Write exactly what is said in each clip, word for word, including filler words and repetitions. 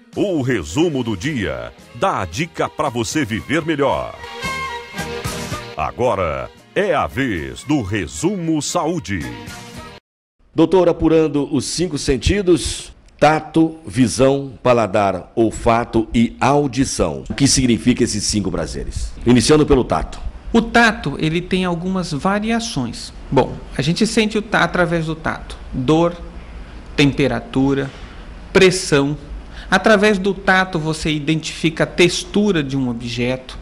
O resumo do dia dá a dica para você viver melhor. Agora é a vez do Resumo Saúde. Doutor, apurando os cinco sentidos: tato, visão, paladar, olfato e audição. O que significa esses cinco prazeres? Iniciando pelo tato. O tato, ele tem algumas variações. Bom, a gente sente o tato através do tato. Dor, temperatura, pressão. Através do tato você identifica a textura de um objeto.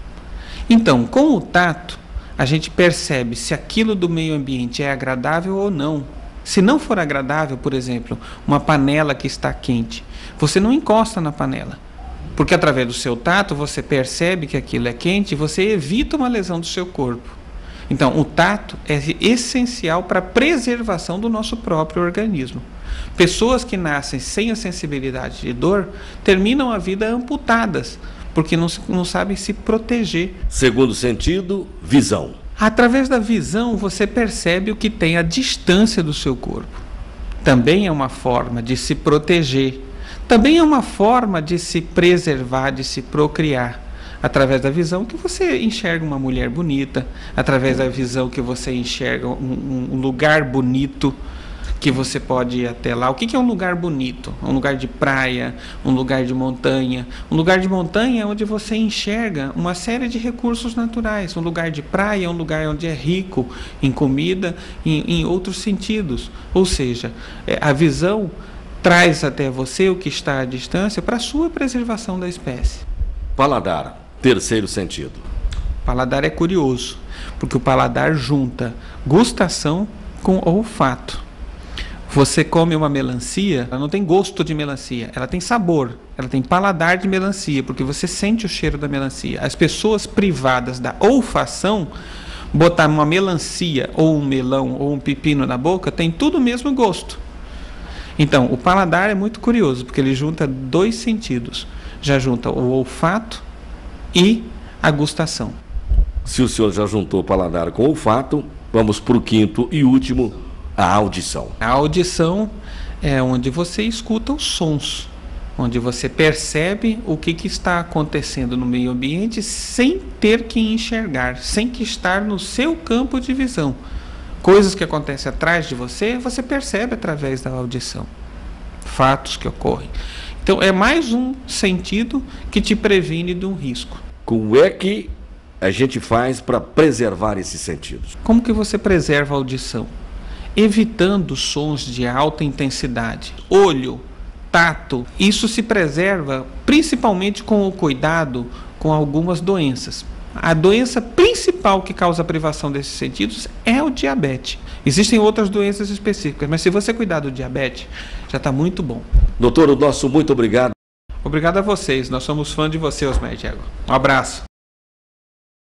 Então, com o tato, a gente percebe se aquilo do meio ambiente é agradável ou não. Se não for agradável, por exemplo, uma panela que está quente, você não encosta na panela. Porque através do seu tato você percebe que aquilo é quente e você evita uma lesão do seu corpo. Então, o tato é essencial para a preservação do nosso próprio organismo. Pessoas que nascem sem a sensibilidade de dor terminam a vida amputadas, porque não, não sabem se proteger. Segundo sentido, visão. Através da visão você percebe o que tem à distância do seu corpo. Também é uma forma de se proteger. Também é uma forma de se preservar, de se procriar. Através da visão que você enxerga uma mulher bonita, através da visão que você enxerga um, um lugar bonito, que você pode ir até lá. O que é um lugar bonito? Um lugar de praia, um lugar de montanha. Um lugar de montanha é onde você enxerga uma série de recursos naturais. Um lugar de praia é um lugar onde é rico em comida, em, em outros sentidos. Ou seja, a visão traz até você o que está à distância para a sua preservação da espécie. Paladar, terceiro sentido. Paladar é curioso, porque o paladar junta gustação com olfato. Você come uma melancia, ela não tem gosto de melancia, ela tem sabor, ela tem paladar de melancia, porque você sente o cheiro da melancia. As pessoas privadas da olfação, botar uma melancia, ou um melão, ou um pepino na boca, tem tudo o mesmo gosto. Então, o paladar é muito curioso, porque ele junta dois sentidos. Já junta o olfato e a gustação. Se o senhor já juntou paladar com olfato, vamos para o quinto e último, a audição. A audição é onde você escuta os sons, onde você percebe o que, que está acontecendo no meio ambiente sem ter que enxergar, sem que estar no seu campo de visão. Coisas que acontecem atrás de você, você percebe através da audição. Fatos que ocorrem. Então, é mais um sentido que te previne de um risco. Como é que a gente faz para preservar esses sentidos? Como que você preserva a audição? Evitando sons de alta intensidade. Olho, tato, isso se preserva principalmente com o cuidado com algumas doenças. A doença principal que causa a privação desses sentidos é o diabetes. Existem outras doenças específicas, mas se você cuidar do diabetes, já está muito bom. Doutor, o nosso muito obrigado. Obrigado a vocês, nós somos fãs de você, Osmar Diego. Um abraço.